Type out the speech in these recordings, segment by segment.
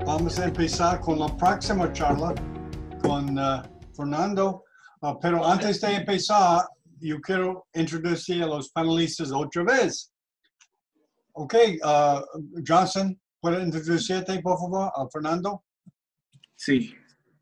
vamos a empezar con la próxima charla con Fernando. Pero antes de empezar, yo quiero introducir a los panelistas otra vez. Ok, Johnson, ¿puedes introducirte, por favor, a Fernando? Sí.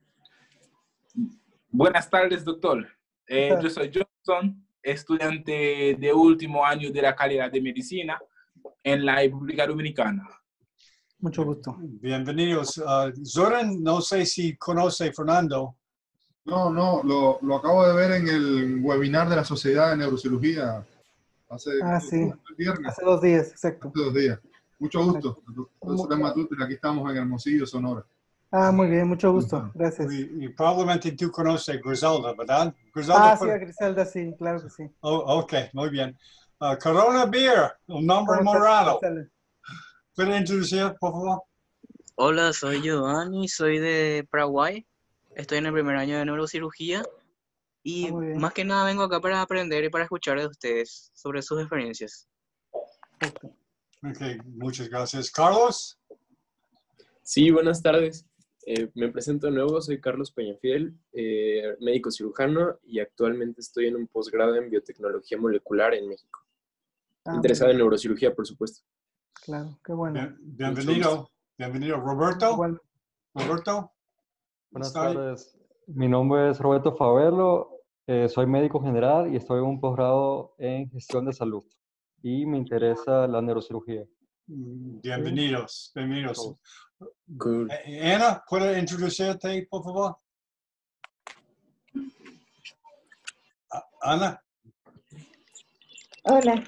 Buenas tardes, doctor. Yo soy Johnson, estudiante de último año de la carrera de medicina en la República Dominicana. Mucho gusto. Bienvenidos. Zoran, no sé si conoce a Fernando. No, lo acabo de ver en el webinar de la Sociedad de Neurocirugía hace sí. el viernes. Hace 2 días, exacto. Hace 2 días. Mucho gusto. Soy Matute, aquí estamos en Hermosillo, Sonora. Muy bien, mucho gusto. Gracias. Y probablemente tú conoces a Griselda, ¿verdad? Griselda sí, a Griselda, sí, claro que sí. Oh, ok, muy bien. Corona Beer, un nombre morado. ¿Puede introducir, por favor? Hola, soy Giovanni, soy de Paraguay. Estoy en el primer año de neurocirugía y más que nada vengo acá para aprender y para escuchar de ustedes sobre sus experiencias. Ok, muchas gracias. Carlos. Sí, buenas tardes. Me presento de nuevo, soy Carlos Peñafiel, médico cirujano y actualmente estoy en un posgrado en biotecnología molecular en México. Interesado en neurocirugía, por supuesto. Claro, qué bueno. Bienvenido, Roberto. Bueno. Roberto. Buenas tardes. Mi nombre es Roberto Favelo, soy médico general y estoy en un posgrado en gestión de salud y me interesa la neurocirugía. Bienvenidos. Good. Ana, ¿puedes introducirte, por favor? Ana. Hola.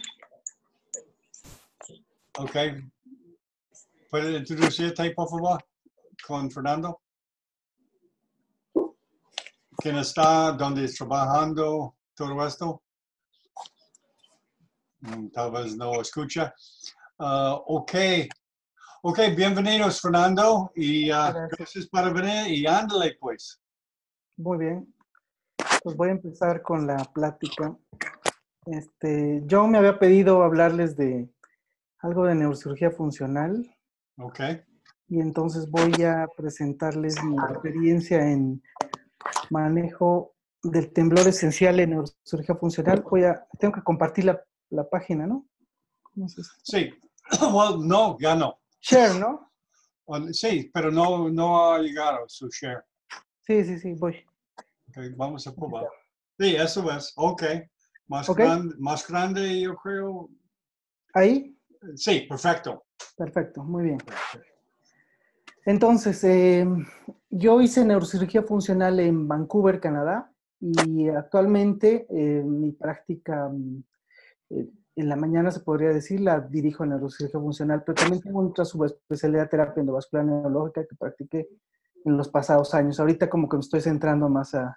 Ok. ¿Puedes introducirte, por favor, con Fernando? ¿Quién está? ¿Dónde está trabajando? Todo esto. Tal vez no escucha. Ok, bienvenidos, Fernando. Y gracias por venir y ándale, pues. Muy bien. Pues voy a empezar con la plática. Yo me había pedido hablarles de algo de neurocirugía funcional. Ok. Y entonces voy a presentarles mi experiencia en manejo del temblor esencial en neurocirugía funcional. Tengo que compartir la página, ¿no? ¿Cómo es esto? Sí. Well, no, ya no. Share, ¿no? Sí, pero no ha llegado su share. Sí, voy. Okay, vamos a probar. Sí, eso es. Ok. Más grande, yo creo. ¿Ahí? Sí, perfecto. Perfecto, muy bien. Entonces, yo hice neurocirugía funcional en Vancouver, Canadá, y actualmente mi práctica en la mañana, se podría decir, la dirijo en neurocirugía funcional, pero también tengo otra subespecialidad de terapia endovascular neurológica que practiqué en los pasados años. Ahorita como que me estoy centrando más a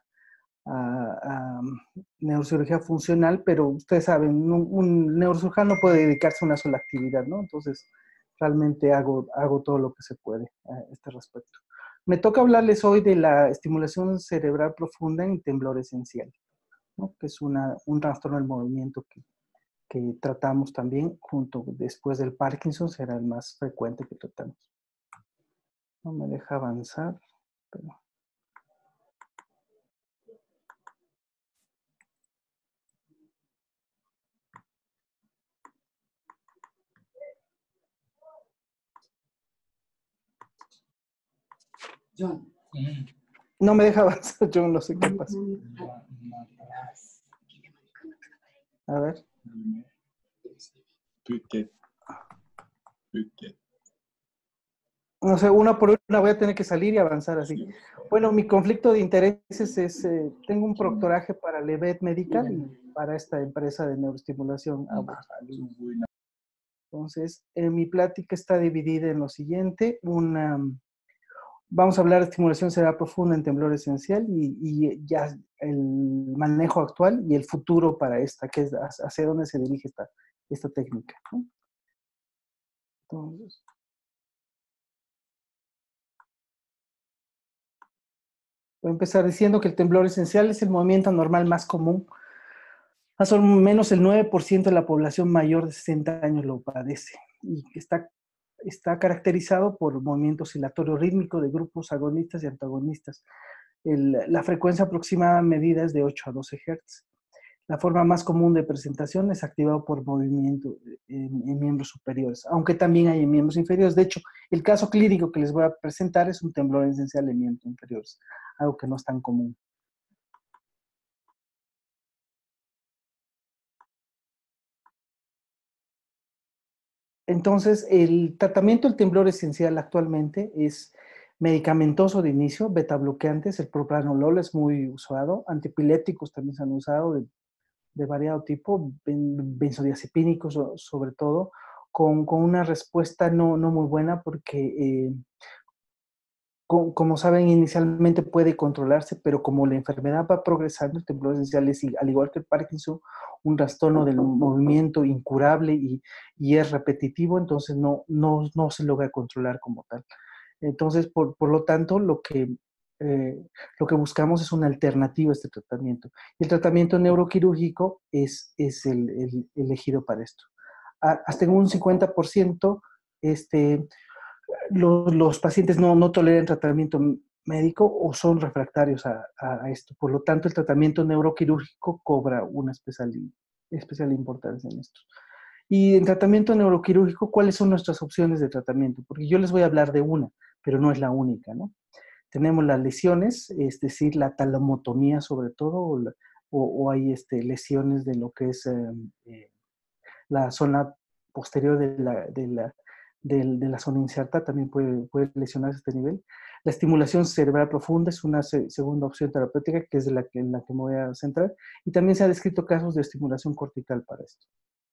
neurocirugía funcional, pero ustedes saben, un neurocirujano no puede dedicarse a una sola actividad, ¿no? Entonces, realmente hago todo lo que se puede a este respecto. Me toca hablarles hoy de la estimulación cerebral profunda en temblor esencial, ¿no? Que es un trastorno del movimiento que tratamos también después del Parkinson, será el más frecuente que tratamos. No me deja avanzar, pero... John. No me deja avanzar, yo no sé qué pasa. A ver. No sé, una por una voy a tener que salir y avanzar así. Bueno, mi conflicto de intereses es, tengo un proctoraje para Levet Medical y para esta empresa de neuroestimulación. Entonces, mi plática está dividida en lo siguiente. Vamos a hablar de estimulación cerebral profunda en temblor esencial y ya el manejo actual y el futuro para esta, que es hacia dónde se dirige esta técnica, ¿no? Entonces, voy a empezar diciendo que el temblor esencial es el movimiento anormal más común. Más o menos el 9% de la población mayor de 60 años lo padece y que está está caracterizado por movimiento oscilatorio rítmico de grupos agonistas y antagonistas. La frecuencia aproximada medida es de 8 a 12 Hz. La forma más común de presentación es activado por movimiento en miembros superiores, aunque también hay en miembros inferiores. De hecho, el caso clínico que les voy a presentar es un temblor esencial en miembros inferiores, algo que no es tan común. Entonces, el tratamiento del temblor esencial actualmente es medicamentoso de inicio, betabloqueantes, el propranolol es muy usado, antiepiléticos también se han usado de variado tipo, benzodiazepínicos sobre todo, con una respuesta no muy buena porque, como saben, inicialmente puede controlarse, pero como la enfermedad va progresando, el temblor esencial es, al igual que el Parkinson, un trastorno del movimiento incurable y es repetitivo, entonces no se logra controlar como tal. Entonces, por lo tanto, lo que buscamos es una alternativa a este tratamiento. Y el tratamiento neuroquirúrgico es el elegido para esto. Hasta en un 50%, los pacientes no toleran tratamiento médico o son refractarios a esto. Por lo tanto, el tratamiento neuroquirúrgico cobra una especial importancia en esto. Y en tratamiento neuroquirúrgico, ¿cuáles son nuestras opciones de tratamiento? Porque yo les voy a hablar de una, pero no es la única, ¿no? Tenemos las lesiones, es decir, la talomotomía sobre todo, o hay lesiones de lo que es la zona posterior de la zona inserta, también puede lesionarse a este nivel. La estimulación cerebral profunda es una segunda opción terapéutica, que es en la que me voy a centrar, y también se han descrito casos de estimulación cortical para esto.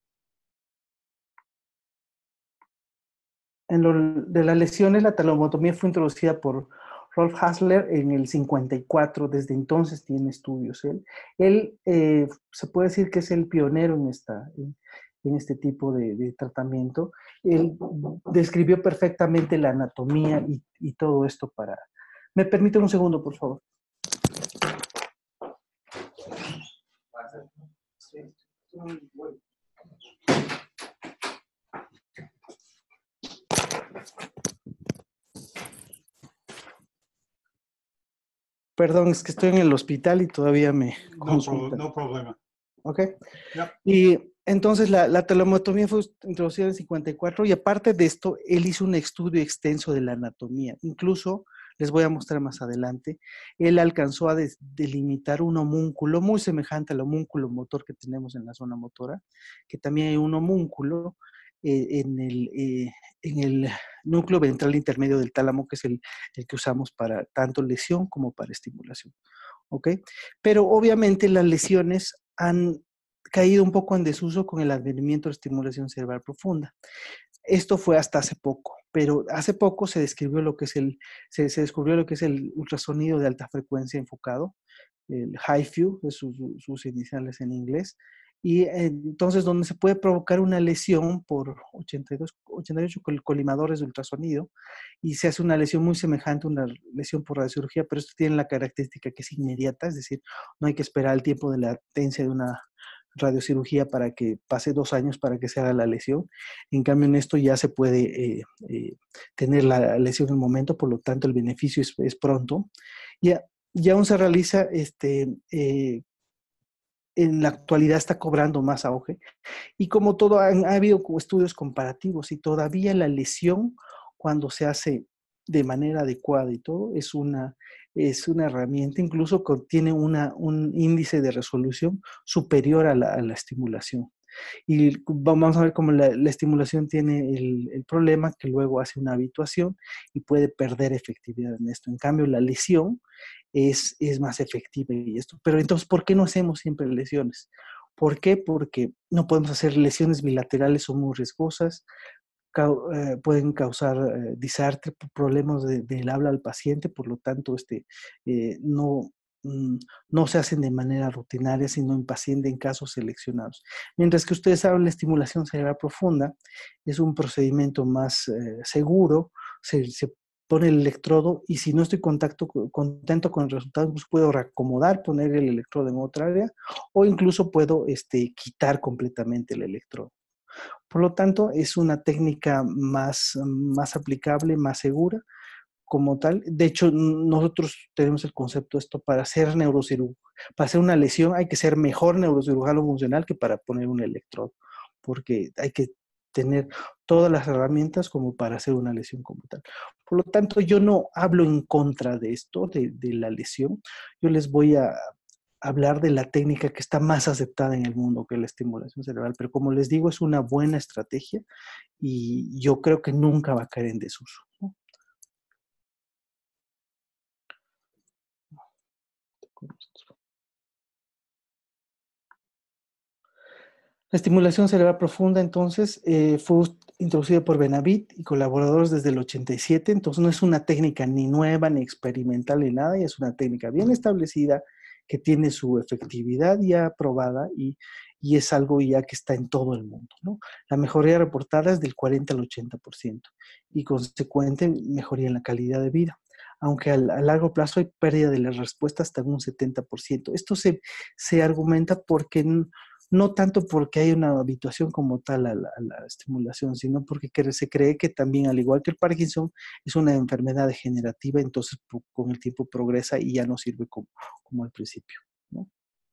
De las lesiones, la talomotomía fue introducida por Rolf Hassler en el 54, desde entonces tiene estudios. Él se puede decir que es el pionero en este tipo de tratamiento. Él describió perfectamente la anatomía y todo esto para... ¿Me permiten un segundo, por favor? Perdón, es que estoy en el hospital y todavía me consultan. No problema. ¿Ok? Yep. Y entonces la talomotomía fue introducida en el 54 y aparte de esto, él hizo un estudio extenso de la anatomía. Incluso, les voy a mostrar más adelante, él alcanzó a delimitar un homúnculo muy semejante al homúnculo motor que tenemos en la zona motora, que también hay un homúnculo en el núcleo ventral intermedio del tálamo, que es el que usamos para tanto lesión como para estimulación. ¿Ok? Pero obviamente las lesiones han caído un poco en desuso con el advenimiento de estimulación cerebral profunda. Esto fue hasta hace poco, pero hace poco se describió lo que es se descubrió lo que es el ultrasonido de alta frecuencia enfocado, el HIFU, de sus iniciales en inglés, y entonces donde se puede provocar una lesión por 88 colimadores de ultrasonido y se hace una lesión muy semejante a una lesión por radiocirugía, pero esto tiene la característica que es inmediata, es decir, no hay que esperar el tiempo de latencia de una radiocirugía para que pase 2 años para que se haga la lesión. En cambio, en esto ya se puede tener la lesión en el momento, por lo tanto el beneficio es pronto. Y aún se realiza, en la actualidad está cobrando más auge. Y como todo, ha habido estudios comparativos y todavía la lesión, cuando se hace de manera adecuada y todo, es una herramienta, incluso tiene un índice de resolución superior a la estimulación. Y vamos a ver cómo la estimulación tiene el problema que luego hace una habituación y puede perder efectividad en esto. En cambio, la lesión es más efectiva y esto. Pero entonces, ¿por qué no hacemos siempre lesiones? ¿Por qué? Porque no podemos hacer lesiones bilaterales, son muy riesgosas, pueden causar disartre, problemas del habla al paciente, por lo tanto, no se hacen de manera rutinaria, sino en casos seleccionados. Mientras que ustedes saben, la estimulación cerebral profunda es un procedimiento más seguro, se pone el electrodo y si no estoy contento con el resultado, pues puedo reacomodar, poner el electrodo en otra área o incluso puedo quitar completamente el electrodo. Por lo tanto, es una técnica más aplicable, más segura como tal. De hecho, nosotros tenemos el concepto de esto para hacer para hacer una lesión hay que ser mejor neurocirujano funcional que para poner un electrodo, porque hay que tener todas las herramientas como para hacer una lesión como tal. Por lo tanto, yo no hablo en contra de esto, de la lesión. Yo les voy a hablar de la técnica que está más aceptada en el mundo, que es la estimulación cerebral. Pero como les digo, es una buena estrategia y yo creo que nunca va a caer en desuso, ¿no? La estimulación cerebral profunda, entonces, fue introducida por Benavit y colaboradores desde el 87, entonces no es una técnica ni nueva, ni experimental, ni nada, y es una técnica bien establecida que tiene su efectividad ya probada y es algo ya que está en todo el mundo, ¿no? La mejoría reportada es del 40 al 80% y consecuente mejoría en la calidad de vida, aunque a largo plazo hay pérdida de la respuesta hasta un 70%. Esto se argumenta porque no tanto porque hay una habituación como tal a la estimulación, sino porque se cree que también, al igual que el Parkinson, es una enfermedad degenerativa, entonces con el tiempo progresa y ya no sirve como al principio, ¿no?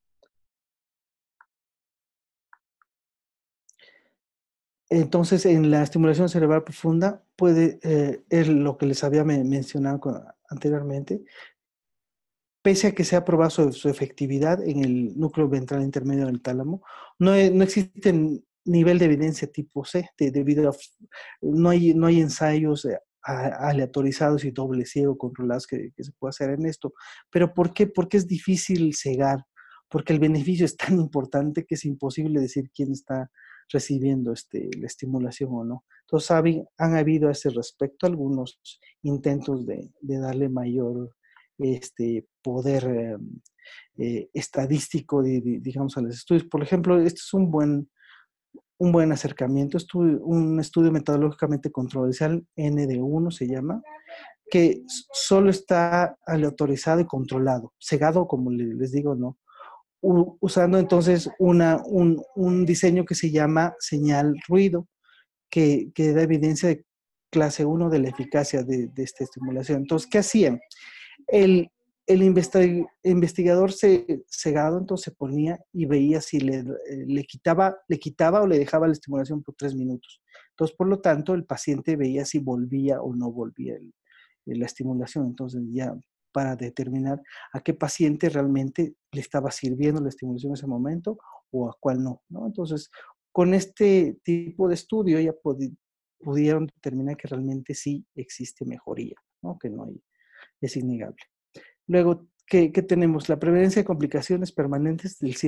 Entonces, en la estimulación cerebral profunda es lo que les había mencionado anteriormente, pese a que se ha probado su efectividad en el núcleo ventral intermedio del tálamo, no existe nivel de evidencia tipo C, debido a no hay ensayos aleatorizados y doble ciego controlados que se pueda hacer en esto. ¿Pero por qué? Porque es difícil cegar, porque el beneficio es tan importante que es imposible decir quién está recibiendo la estimulación o no. Entonces, han habido a ese respecto algunos intentos de darle mayor poder estadístico, digamos, a los estudios. Por ejemplo, este es un buen acercamiento, un estudio metodológicamente controversial, ND1 se llama, que solo está aleatorizado y controlado, cegado, como les digo, ¿no? Usando entonces un diseño que se llama señal ruido, que da evidencia de clase 1 de la eficacia de esta estimulación. Entonces, ¿qué hacían? El investigador cegado entonces se ponía y veía si le quitaba o le dejaba la estimulación por 3 minutos. Entonces, por lo tanto, el paciente veía si volvía o no volvía la estimulación. Entonces, ya para determinar a qué paciente realmente le estaba sirviendo la estimulación en ese momento o a cuál no, ¿no? Entonces, con este tipo de estudio ya pudieron determinar que realmente sí existe mejoría, ¿no? Que no hay, es innegable. Luego, ¿qué tenemos? La prevalencia de complicaciones permanentes del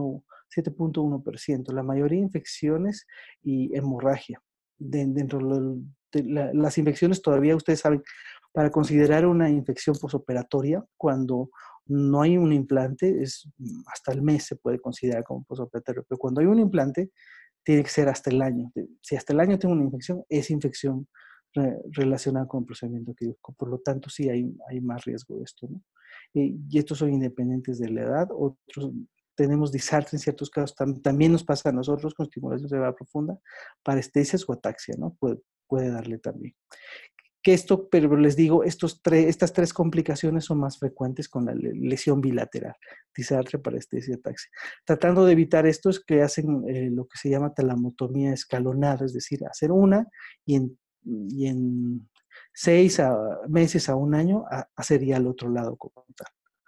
7.1%, la mayoría de infecciones y hemorragia. Dentro de las infecciones todavía, ustedes saben, para considerar una infección posoperatoria, cuando no hay un implante, hasta el mes se puede considerar como posoperatorio, pero cuando hay un implante, tiene que ser hasta el año. Si hasta el año tengo una infección, es infección relacionada con el procedimiento quirúrgico. Por lo tanto, sí hay más riesgo de esto, ¿no? Y estos son independientes de la edad. Otros tenemos disartria en ciertos casos. También nos pasa a nosotros con estimulación cerebral profunda, parestesias o ataxia, ¿no? Puede darle también. Pero les digo, estas 3 complicaciones son más frecuentes con la lesión bilateral, disartria, parestesia y ataxia. Tratando de evitar esto es que hacen lo que se llama talamotomía escalonada, es decir, hacer una y en 6 meses a un año hacer ya el otro lado como tal.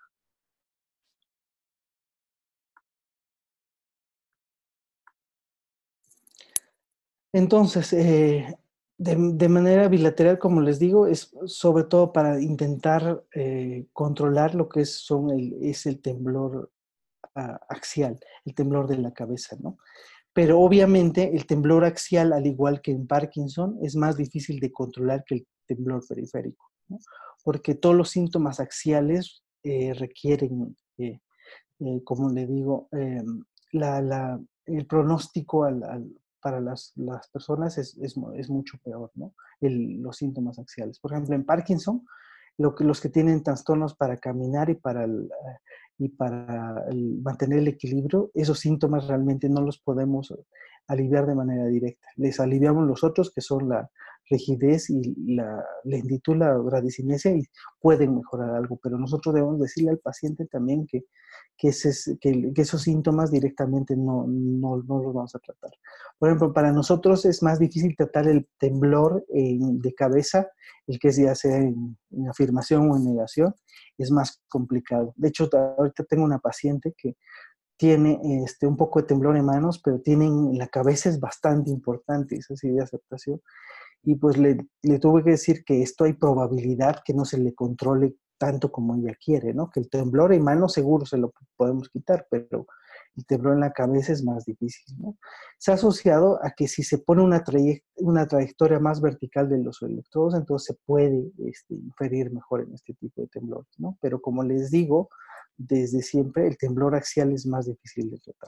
Entonces, de manera bilateral, como les digo, es sobre todo para intentar controlar lo que es el temblor axial, el temblor de la cabeza, ¿no? Pero obviamente el temblor axial, al igual que en Parkinson, es más difícil de controlar que el temblor periférico, ¿no? Porque todos los síntomas axiales requieren, como le digo, el pronóstico para las personas es mucho peor, ¿no? Los síntomas axiales. Por ejemplo, en Parkinson, los que tienen trastornos para caminar y para mantener el equilibrio, esos síntomas realmente no los podemos aliviar de manera directa. Les aliviamos los otros, que son la rigidez y la lentitud, la bradicinesia, y pueden mejorar algo, pero nosotros debemos decirle al paciente también que esos síntomas directamente no los vamos a tratar. Por ejemplo, para nosotros es más difícil tratar el temblor de cabeza, el que es ya sea en afirmación o en negación, es más complicado. De hecho, ahorita tengo una paciente que tiene un poco de temblor en manos, pero la cabeza es bastante importante, es así de aceptación. Y pues le tuve que decir que esto hay probabilidad que no se le controle tanto como ella quiere, ¿no? Que el temblor en mano seguro se lo podemos quitar, pero el temblor en la cabeza es más difícil, ¿no? Se ha asociado a que si se pone una trayectoria más vertical de los electrodos, entonces se puede inferir mejor en este tipo de temblores, ¿no? Pero como les digo, desde siempre el temblor axial es más difícil de tratar.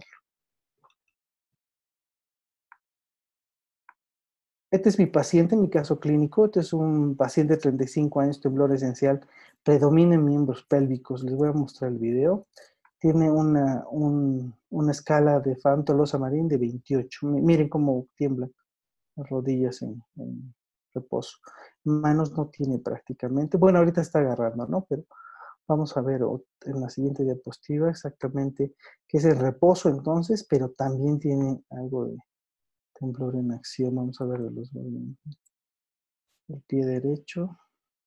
Este es mi paciente, mi caso clínico. Este es un paciente de 35 años, temblor esencial, predomina en miembros pélvicos. Les voy a mostrar el video. Tiene una escala de Fan Tolosa Marín de 28. Miren cómo tiemblan las rodillas en reposo. Manos no tiene prácticamente. Bueno, ahorita está agarrando, ¿no? Pero vamos a ver en la siguiente diapositiva exactamente qué es el reposo entonces, pero también tiene algo de temblor en acción. Vamos a ver de los movimientos. El pie derecho.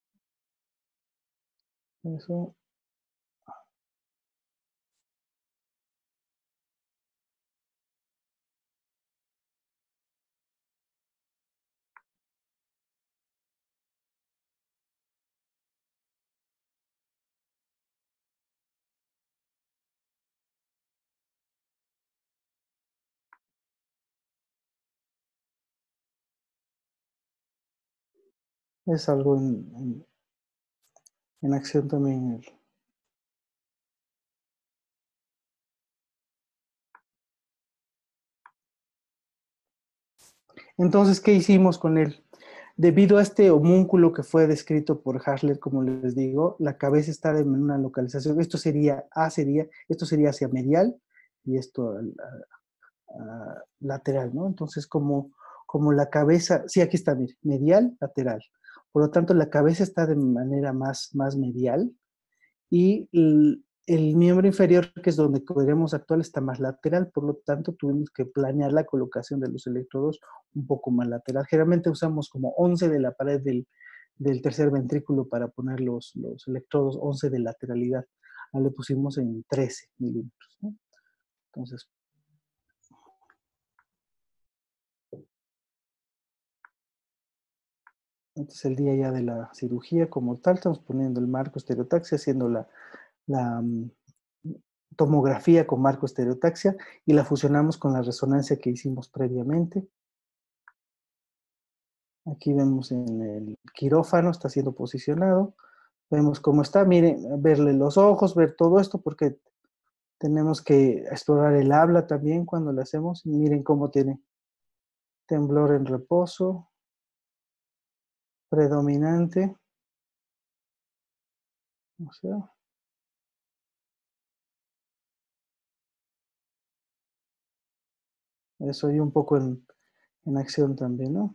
Eso. Es algo en acción también. Entonces, ¿qué hicimos con él? Debido a este homúnculo que fue descrito por Hasler, como les digo, la cabeza está en una localización. Esto sería hacia medial y esto lateral, ¿no? Entonces, como la cabeza, sí, aquí está, mire, medial, lateral. Por lo tanto, la cabeza está de manera más medial y el miembro inferior, que es donde queremos actuar, está más lateral, por lo tanto tuvimos que planear la colocación de los electrodos un poco más lateral. Generalmente usamos como 11 de la pared del tercer ventrículo para poner los electrodos, 11 de lateralidad. Ahora le pusimos en 13 milímetros, ¿no? Entonces, este es el día ya de la cirugía como tal. Estamos poniendo el marco estereotaxia, haciendo la tomografía con marco estereotaxia y la fusionamos con la resonancia que hicimos previamente. Aquí vemos en el quirófano, está siendo posicionado. Vemos cómo está, miren, verle los ojos, ver todo esto, porque tenemos que explorar el habla también cuando lo hacemos. Miren cómo tiene temblor en reposo, predominante. O sea, eso y un poco en acción también, ¿no?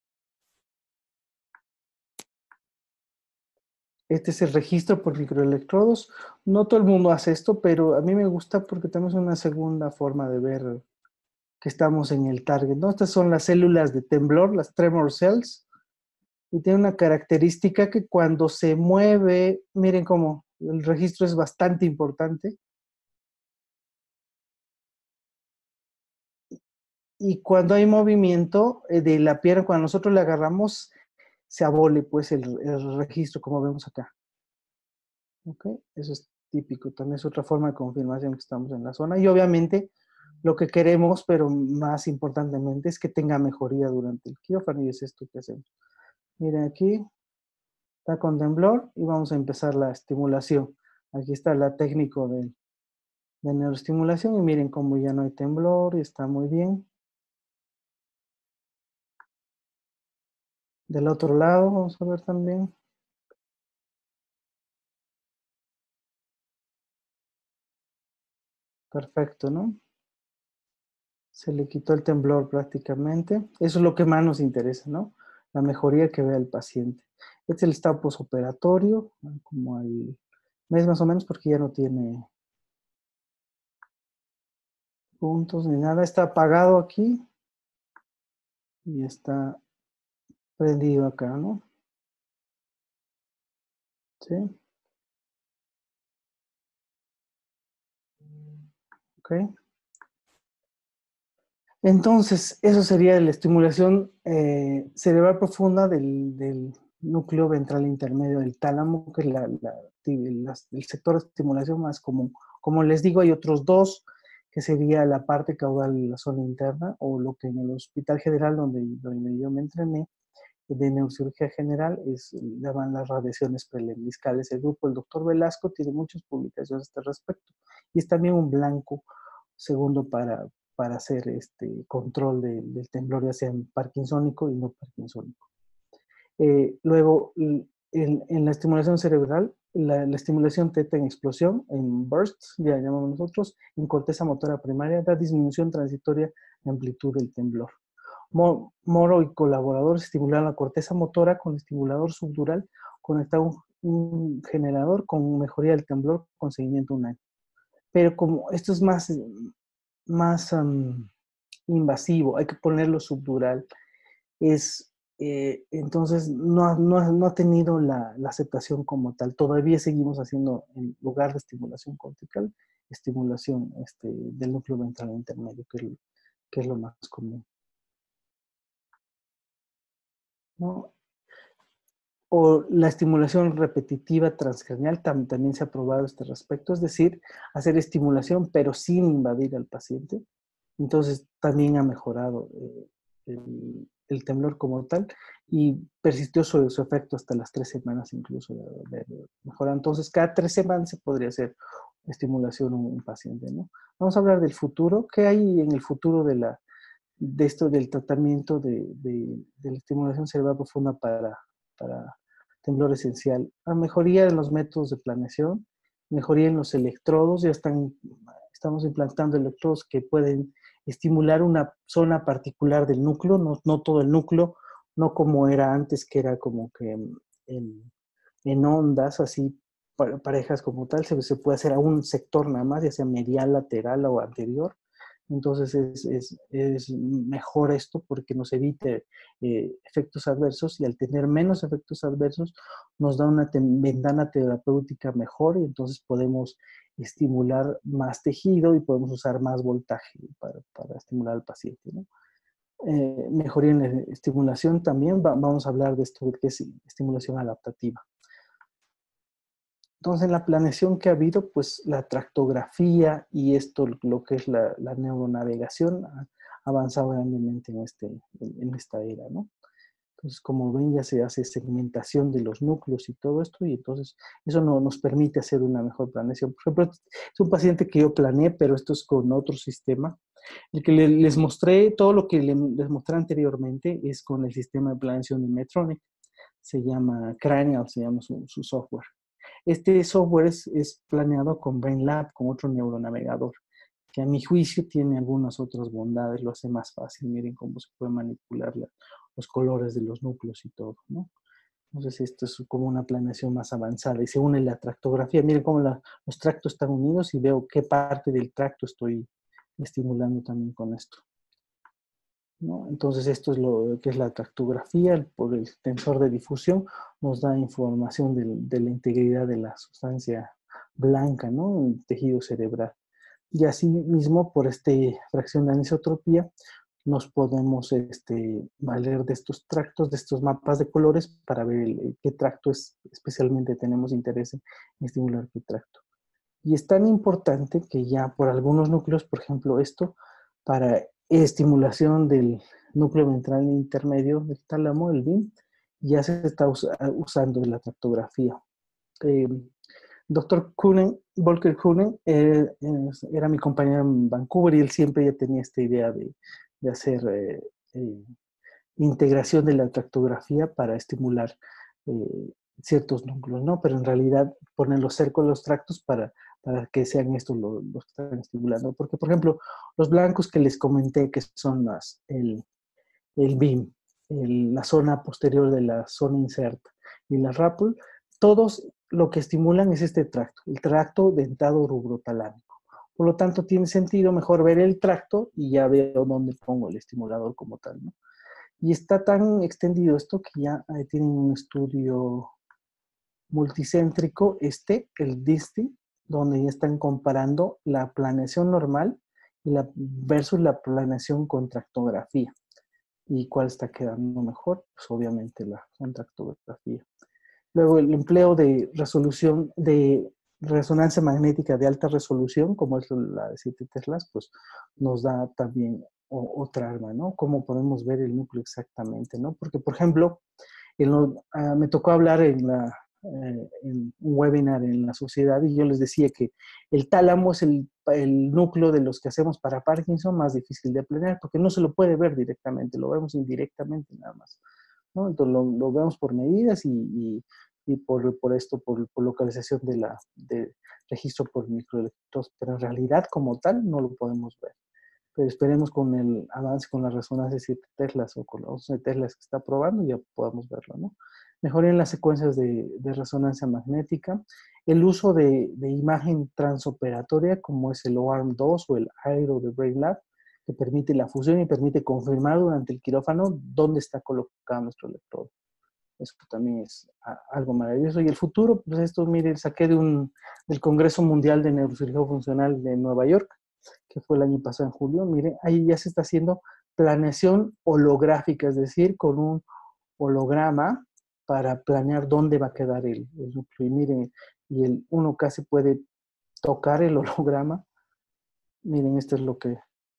Este es el registro por microelectrodos. No todo el mundo hace esto, pero a mí me gusta porque tenemos una segunda forma de ver que estamos en el target, ¿no? Estas son las células de temblor, las tremor cells, y tiene una característica que cuando se mueve, miren cómo el registro es bastante importante, y cuando hay movimiento de la pierna, cuando nosotros le agarramos, se abole pues el registro, como vemos acá. ¿Ok? Eso es típico, también es otra forma de confirmación que estamos en la zona, y obviamente lo que queremos, pero más importantemente, es que tenga mejoría durante el quirófano, y es esto que hacemos. Miren aquí, está con temblor y vamos a empezar la estimulación. Aquí está la técnica de neuroestimulación y miren cómo ya no hay temblor y está muy bien. Del otro lado, vamos a ver también. Perfecto, ¿no? Se le quitó el temblor prácticamente. Eso es lo que más nos interesa, ¿no? La mejoría que vea el paciente. Este es el estado posoperatorio, como al mes más o menos, porque ya no tiene puntos ni nada. Está apagado aquí y está prendido acá, ¿no? ¿Sí? Ok. Entonces, eso sería la estimulación cerebral profunda del núcleo ventral intermedio del tálamo, que es el sector de estimulación más común. Como les digo, hay otros dos, que sería la parte caudal y la zona interna, o lo que en el Hospital General, donde yo me entrené, de neurocirugía general, llaman las radiaciones prelemniscales. El grupo del doctor Velasco tiene muchas publicaciones a este respecto. Y es también un blanco segundo para hacer control del temblor, ya sea parkinsónico y no parkinsónico. Luego, en la estimulación cerebral, la estimulación teta en explosión, en bursts, ya llamamos nosotros, en corteza motora primaria, da disminución transitoria de amplitud del temblor. Moro y colaboradores estimulan la corteza motora con estimulador subdural, conectado un generador con mejoría del temblor con seguimiento un año. Pero como esto es más invasivo, hay que ponerlo subdural, entonces no ha tenido la aceptación como tal. Todavía seguimos haciendo, en lugar de estimulación cortical, estimulación del núcleo ventral intermedio, que es lo más común, ¿no? O la estimulación repetitiva transcranial también se ha probado este respecto, es decir, hacer estimulación pero sin invadir al paciente. Entonces también ha mejorado el temblor como tal y persistió su efecto hasta las 3 semanas incluso de mejorar. Entonces cada 3 semanas se podría hacer estimulación a un paciente, ¿no? Vamos a hablar del futuro. ¿Qué hay en el futuro de esto del tratamiento de la estimulación cerebral profunda para temblor esencial? A mejoría en los métodos de planeación, mejoría en los electrodos, estamos implantando electrodos que pueden estimular una zona particular del núcleo, no todo el núcleo, no como era antes, que era como que en ondas, así parejas como tal, se puede hacer a un sector nada más, ya sea medial, lateral o anterior. Entonces es mejor esto porque nos evite efectos adversos, y al tener menos efectos adversos nos da una ventana terapéutica mejor, y entonces podemos estimular más tejido y podemos usar más voltaje para estimular al paciente, ¿no? Mejoría en la estimulación también, vamos a hablar de esto que es estimulación adaptativa. Entonces, en la planeación que ha habido, pues la tractografía y esto, lo que es la neuronavegación, ha avanzado grandemente en esta era, ¿no? Entonces, como ven, ya se hace segmentación de los núcleos y todo esto, y entonces eso nos permite hacer una mejor planeación. Por ejemplo, es un paciente que yo planeé, pero esto es con otro sistema. El que les mostré, todo lo que les mostré anteriormente es con el sistema de planeación de Medtronic. Se llama Cranial, se llama su software. Este software es planeado con BrainLab, con otro neuronavegador, que a mi juicio tiene algunas otras bondades, lo hace más fácil. Miren cómo se puede manipular los colores de los núcleos y todo, ¿no? Entonces esto es como una planeación más avanzada y se une la tractografía. Miren cómo los tractos están unidos y veo qué parte del tracto estoy estimulando también con esto, ¿no? Entonces esto es lo que es la tractografía. Por el tensor de difusión nos da información de la integridad de la sustancia blanca, ¿no? El tejido cerebral. Y así mismo, por fracción de anisotropía, nos podemos valer de estos tractos, de estos mapas de colores, para ver qué tracto especialmente tenemos interés en estimular qué tracto. Y es tan importante que ya por algunos núcleos, por ejemplo esto, para estimulación del núcleo ventral intermedio del tálamo, el BIM, ya se está usando la tractografía. Doctor Volker Kuhnen, era mi compañero en Vancouver, y él siempre ya tenía esta idea de hacer integración de la tractografía para estimular ciertos núcleos, ¿no? Pero en realidad ponerlos cerca de los tractos para que sean estos los que están estimulando. Porque, por ejemplo, los blancos que les comenté, que son el BIM, la zona posterior de la zona inserta y la RAPL, todos lo que estimulan es este tracto, el tracto dentado rubrotalámico. Por lo tanto, tiene sentido mejor ver el tracto y ya veo dónde pongo el estimulador como tal, ¿no? Y está tan extendido esto que ya tienen un estudio multicéntrico, el DISTI, donde ya están comparando la planeación normal versus la planeación con tractografía. ¿Y cuál está quedando mejor? Pues obviamente la tractografía. Luego el empleo de resolución, de resonancia magnética de alta resolución, como es la de 7 teslas, pues nos da también otra arma, ¿no? Cómo podemos ver el núcleo exactamente, ¿no? Porque, por ejemplo, me tocó hablar en un webinar en la sociedad y yo les decía que el tálamo es el núcleo de los que hacemos para Parkinson más difícil de planear, porque no se lo puede ver directamente, lo vemos indirectamente nada más, ¿no? Entonces lo vemos por medidas y por localización de registro por microelectrodos, pero en realidad como tal no lo podemos ver. Pero esperemos con el avance con la resonancia de 7 teslas o con los 11 teslas que está probando ya podamos verlo, ¿no? Mejoría en las secuencias de resonancia magnética, el uso de imagen transoperatoria como es el OARM2 o el Aero de Brainlab, que permite la fusión y permite confirmar durante el quirófano dónde está colocado nuestro electrodo. Eso también es algo maravilloso. Y el futuro, pues esto, mire, saqué del Congreso Mundial de Neurocirugía Funcional de Nueva York, que fue el año pasado en julio. Miren, ahí ya se está haciendo planeación holográfica, es decir, con un holograma para planear dónde va a quedar el núcleo. Y miren, uno casi puede tocar el holograma. Miren, esto es lo que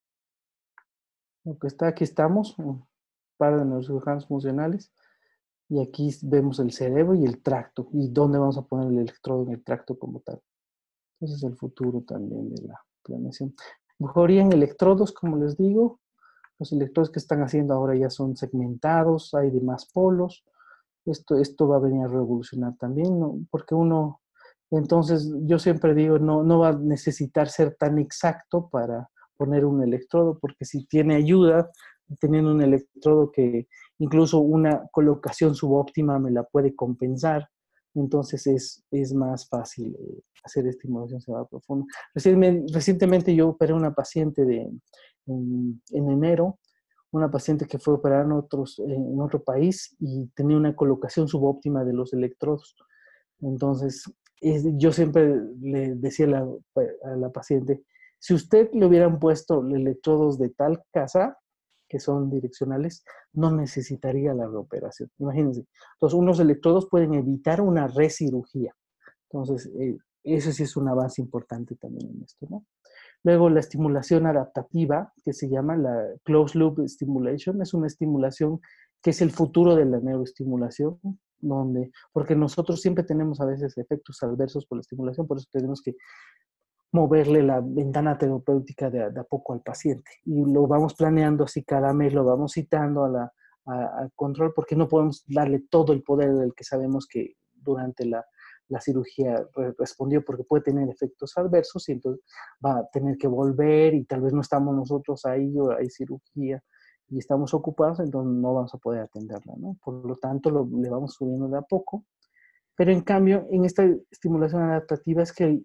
está. Aquí estamos, un par de neurocirujanos funcionales. Y aquí vemos el cerebro y el tracto. Y dónde vamos a poner el electrodo en el tracto como tal. Ese es el futuro también de la planeación. Mejoría en electrodos, como les digo. Los electrodos que están haciendo ahora ya son segmentados, hay de más polos. Esto va a venir a revolucionar también, ¿no? Porque entonces yo siempre digo, no va a necesitar ser tan exacto para poner un electrodo, porque si tiene ayuda, teniendo un electrodo que incluso una colocación subóptima me la puede compensar, entonces es más fácil hacer estimulación cerebral profunda. Recientemente yo operé a una paciente en enero, una paciente que fue operada en otro país y tenía una colocación subóptima de los electrodos. Entonces, yo siempre le decía a la paciente, si usted le hubieran puesto electrodos de tal casa, que son direccionales, no necesitaría la reoperación. Imagínense. Entonces, unos electrodos pueden evitar una recirugía. Entonces, eso sí es un avance importante también en esto, ¿no? Luego, la estimulación adaptativa, que se llama la Closed Loop Stimulation, es una estimulación que es el futuro de la neuroestimulación, porque nosotros siempre tenemos a veces efectos adversos por la estimulación, por eso tenemos que moverle la ventana terapéutica de a poco al paciente. Y lo vamos planeando así cada mes, lo vamos citando al control, porque no podemos darle todo el poder del que sabemos que durante la cirugía respondió, porque puede tener efectos adversos y entonces va a tener que volver y tal vez no estamos nosotros ahí o hay cirugía y estamos ocupados, entonces no vamos a poder atenderla, ¿no? Por lo tanto, le vamos subiendo de a poco. Pero en cambio, en esta estimulación adaptativa es que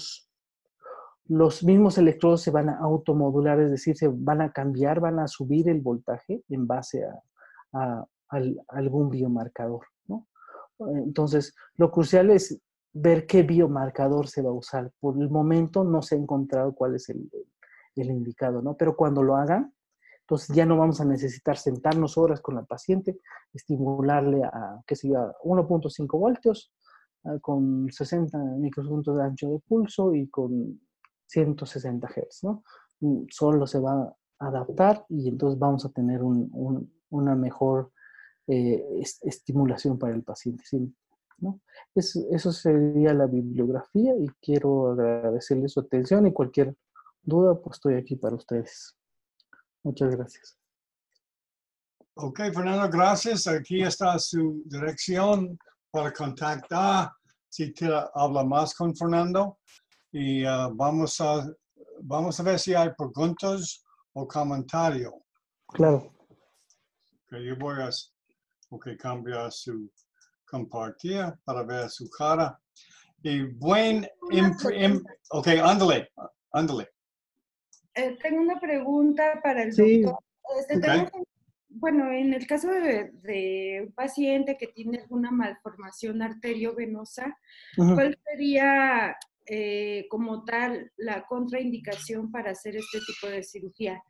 los mismos electrodos se van a automodular, es decir, se van a cambiar, van a subir el voltaje en base a algún biomarcador, ¿no? Entonces, lo crucial es ver qué biomarcador se va a usar. Por el momento no se ha encontrado cuál es el indicado, ¿no? Pero cuando lo hagan, entonces ya no vamos a necesitar sentarnos horas con la paciente, estimularle a, qué sé yo, 1.5 voltios, con 60 microsegundos de ancho de pulso y con 160 Hz, ¿no? Solo se va a adaptar y entonces vamos a tener una mejor estimulación para el paciente, ¿sí? ¿No? Eso sería la bibliografía y quiero agradecerles su atención y cualquier duda, pues estoy aquí para ustedes. Muchas gracias. Ok, Fernando, gracias. Aquí está su dirección para contactar si te habla más con Fernando y vamos a ver si hay preguntas o comentarios. Claro. Okay, yo voy a cambiar su compartir para ver su cara. Y ok, ándale. Tengo una pregunta para el Sí. doctor. Bueno, en el caso de un paciente que tiene alguna malformación arteriovenosa, ¿cuál sería como tal la contraindicación para hacer este tipo de cirugía?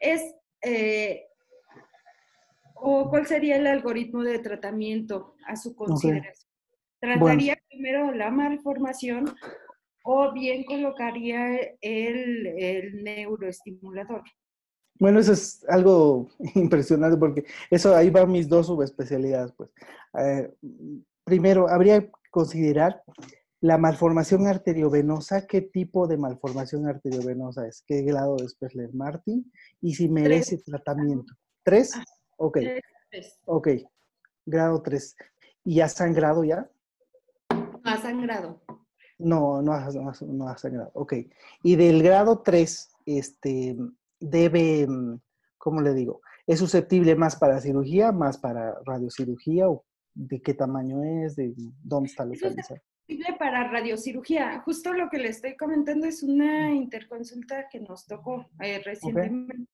¿O cuál sería el algoritmo de tratamiento a su consideración? ¿Trataría primero la malformación o bien colocaría el neuroestimulador? Bueno, eso es algo impresionante porque ahí van mis dos subespecialidades. Pues. Primero, habría que considerar la malformación arteriovenosa, qué tipo de malformación arteriovenosa es, qué grado de Spessler-Martin y si merece tratamiento. ¿3? Ok. 3. Ok, grado 3. ¿Y ha sangrado ya? No ha sangrado. No ha sangrado. Ok. Y del grado 3, debe, ¿cómo le digo? ¿Es susceptible más para cirugía, más para radiocirugía? ¿O de qué tamaño es? ¿De dónde está localizado? Es susceptible para radiocirugía. Justo lo que le estoy comentando es una interconsulta que nos tocó recientemente. Okay.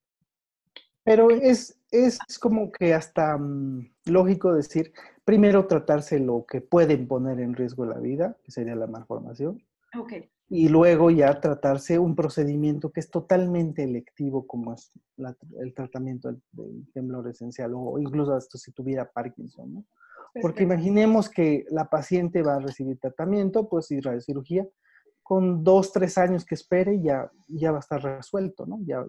Pero es como que hasta lógico decir, primero tratarse lo que puede poner en riesgo la vida, que sería la malformación. Okay. Y luego ya tratarse un procedimiento que es totalmente electivo, como es el tratamiento del temblor esencial, o incluso hasta si tuviera Parkinson, ¿no? Porque imaginemos que la paciente va a recibir tratamiento, pues y radiocirugía, con 2, 3 años que espere ya va a estar resuelto, ¿no? Ya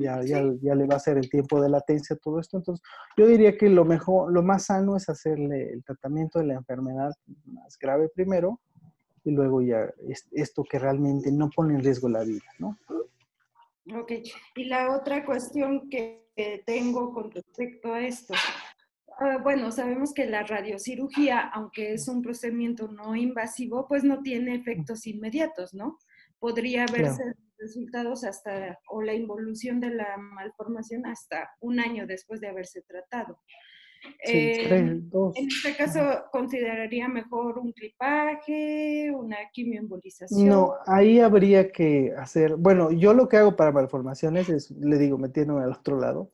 le va a hacer el tiempo de latencia todo esto. Entonces, yo diría que lo más sano es hacerle el tratamiento de la enfermedad más grave primero, y luego ya esto que realmente no pone en riesgo la vida, ¿no? Ok. Y la otra cuestión que tengo con respecto a esto, bueno, sabemos que la radiocirugía, aunque es un procedimiento no invasivo, pues no tiene efectos inmediatos, ¿no? Podría verse resultados o la involución de la malformación hasta un año después de haberse tratado. Sí, 3, 2. En este caso, ¿consideraría mejor un clipaje, una quimioembolización? No, ahí habría que hacer, bueno, yo lo que hago para malformaciones es, le digo, metiéndome al otro lado,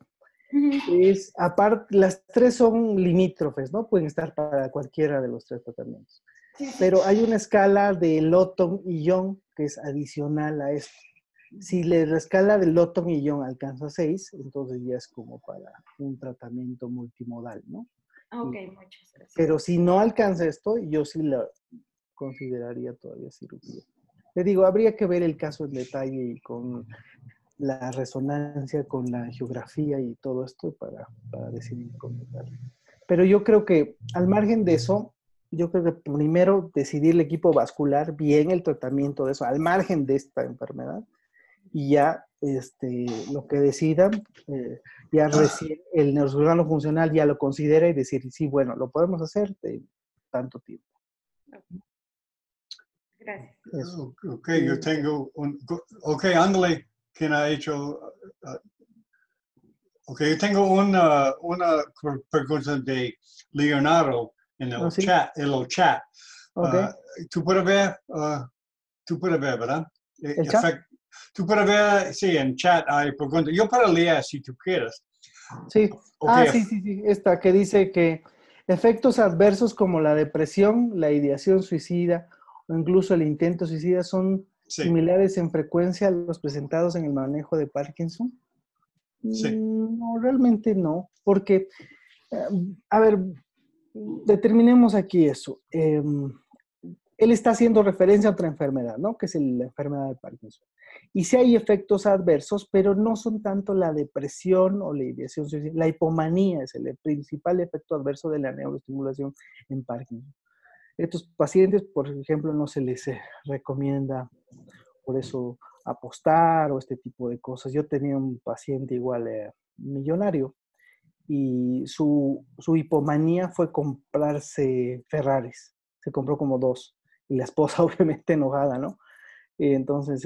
es, aparte, las 3 son limítrofes, ¿no? Pueden estar para cualquiera de los 3 tratamientos. Pero hay una escala de Lotton y Young que es adicional a esto. Si la escala de Lotton y Young alcanza 6, entonces ya es como para un tratamiento multimodal, ¿no? Ok, muchas gracias. Pero si no alcanza esto, yo sí la consideraría todavía cirugía. Le digo, habría que ver el caso en detalle y con la resonancia, con la geografía y todo esto para decidir con detalle. Pero yo creo que al margen de eso, yo creo que primero decidir el equipo vascular, bien el tratamiento de eso, al margen de esta enfermedad, y ya lo que decidan, ya recién el neurocirujano funcional ya lo considera y decir, sí, bueno, lo podemos hacer de tanto tiempo. Gracias. Ok, yo tengo ok, ándale, quien ha hecho, ok, yo tengo una pregunta de Leonardo en el chat. Okay. Tú puedes ver, ¿verdad? ¿El chat? Tú puedes ver, sí, en chat hay preguntas. Yo para leer si tú quieres. Sí. Okay. Sí. Esta que dice que efectos adversos como la depresión, la ideación suicida o incluso el intento suicida son similares en frecuencia a los presentados en el manejo de Parkinson. Sí. No, realmente no, porque, a ver, determinemos aquí eso. Él está haciendo referencia a otra enfermedad, ¿no? Que es la enfermedad de Parkinson. Y sí hay efectos adversos, pero no son tanto la depresión o la ideación suicida. La hipomanía es el principal efecto adverso de la neuroestimulación en Parkinson. Estos pacientes, por ejemplo, no se les recomienda por eso apostar o este tipo de cosas. Yo tenía un paciente igual millonario y su hipomanía fue comprarse Ferraris. Se compró como 2 y la esposa obviamente enojada, ¿no? Entonces,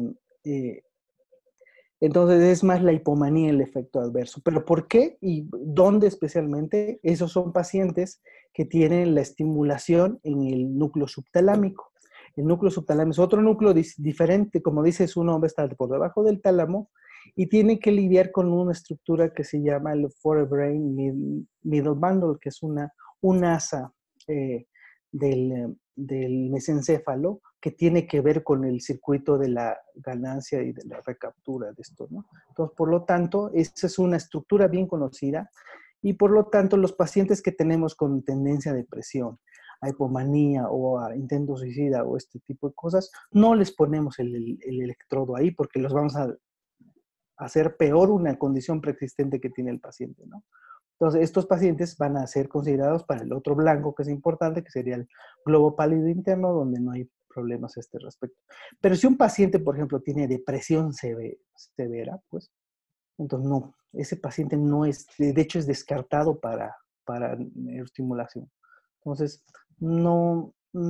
entonces es más la hipomanía el efecto adverso. ¿Pero por qué y dónde especialmente? Esos son pacientes que tienen la estimulación en el núcleo subtalámico. El núcleo subtalámico es otro núcleo diferente, como dice su nombre, está por debajo del tálamo y tiene que lidiar con una estructura que se llama el forebrain middle bundle, que es una asa del mesencéfalo que tiene que ver con el circuito de la ganancia y de la recaptura de esto, ¿no? Entonces, por lo tanto, esa es una estructura bien conocida y por lo tanto los pacientes que tenemos con tendencia a depresión, a hipomanía o a intento suicida o este tipo de cosas, no les ponemos el electrodo ahí porque los vamos a hacer peor una condición preexistente que tiene el paciente, ¿no? Entonces, estos pacientes van a ser considerados para el otro blanco que es importante, que sería el globo pálido interno, donde no hay problemas a este respecto. Pero si un paciente, por ejemplo, tiene depresión severa, pues, entonces no, ese paciente no es, de hecho es descartado para neuroestimulación. Entonces, no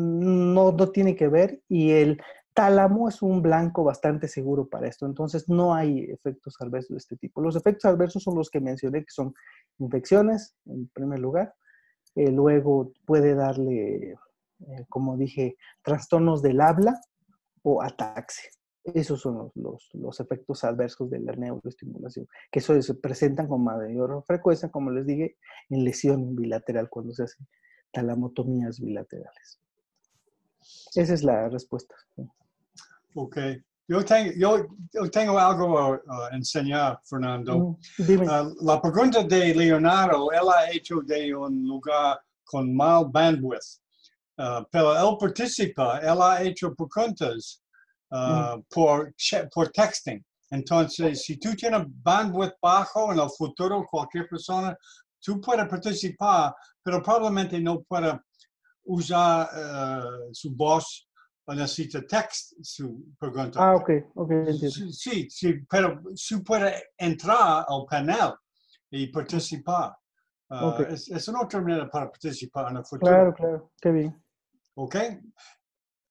tiene que ver y el tálamo es un blanco bastante seguro para esto. Entonces, no hay efectos adversos de este tipo. Los efectos adversos son los que mencioné, que son infecciones, en primer lugar. Luego puede darle, como dije, trastornos del habla o ataxia. Esos son los efectos adversos de la neuroestimulación, que eso se presentan con mayor frecuencia, como les dije, en lesión bilateral, cuando se hacen talamotomías bilaterales. Esa es la respuesta. Ok. Yo tengo algo a enseñar, Fernando. Dime. La pregunta de Leonardo, él ha hecho de un lugar con mal bandwidth, pero él participa, él ha hecho preguntas por texting. Entonces, si tú tienes bandwidth bajo en el futuro, cualquier persona, tú puedes participar, pero probablemente no puede usar su voz o necesita text su pregunta. Ok, entiendo. Sí, pero sí puede entrar al panel y participar. Es una otra manera para participar en el futuro. Claro, qué bien. Ok,